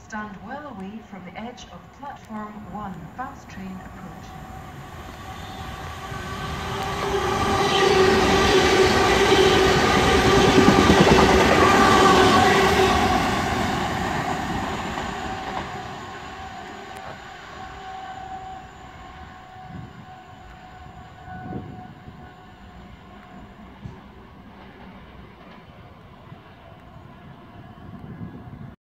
Stand well away from the edge of platform 1, fast train approaching.